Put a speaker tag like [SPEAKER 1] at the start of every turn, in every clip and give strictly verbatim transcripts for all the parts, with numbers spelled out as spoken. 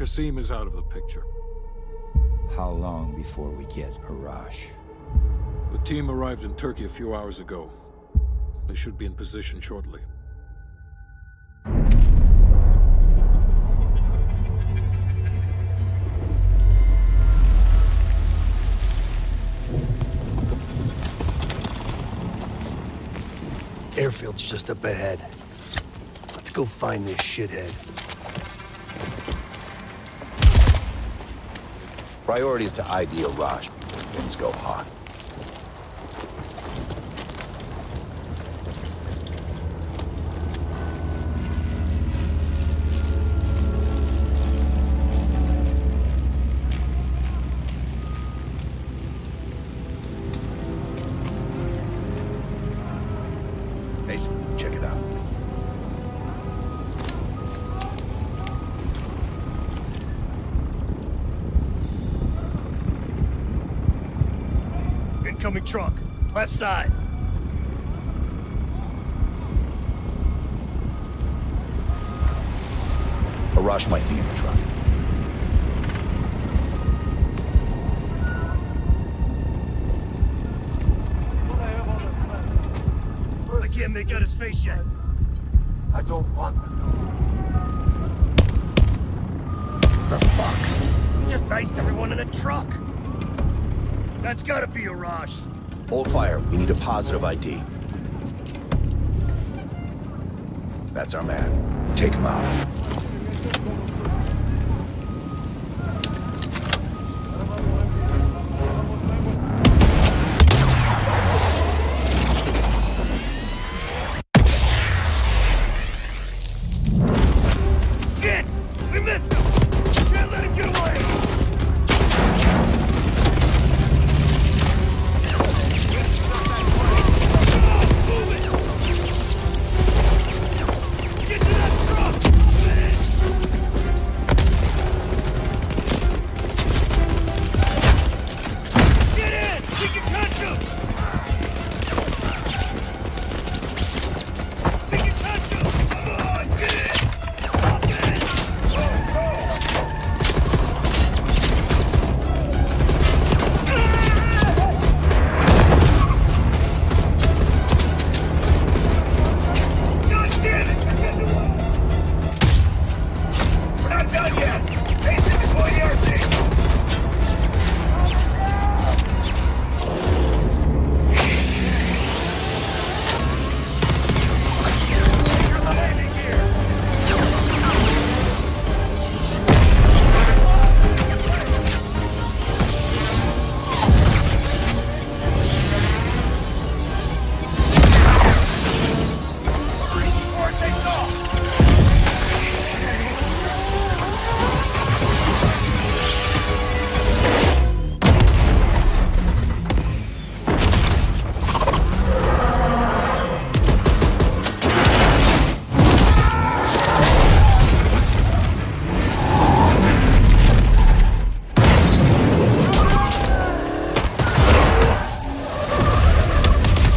[SPEAKER 1] Kasim is out of the picture.
[SPEAKER 2] How long before we get Arash?
[SPEAKER 1] The team arrived in Turkey a few hours ago. They should be in position shortly.
[SPEAKER 3] Airfield's just up ahead. Let's go find this shithead.
[SPEAKER 4] Priority is to I D Arash before things go hot. Check it out.
[SPEAKER 3] Incoming truck, left side.
[SPEAKER 4] Arash might be in the truck.
[SPEAKER 3] I can't make out his face yet.
[SPEAKER 4] I don't want to know.
[SPEAKER 3] The fuck? He just iced everyone in a truck. That's gotta be Arash.
[SPEAKER 4] Hold fire. We need a positive I D. That's our man. Take him out.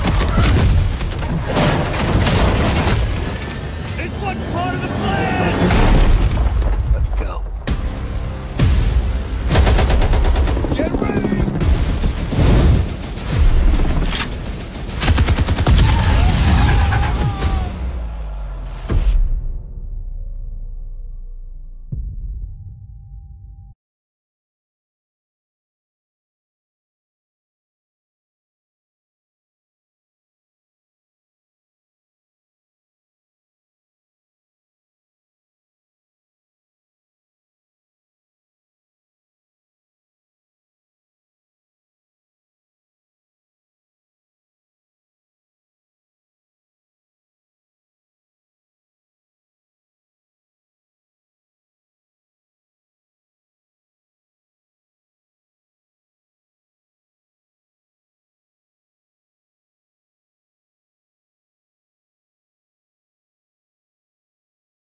[SPEAKER 3] Part of the plan!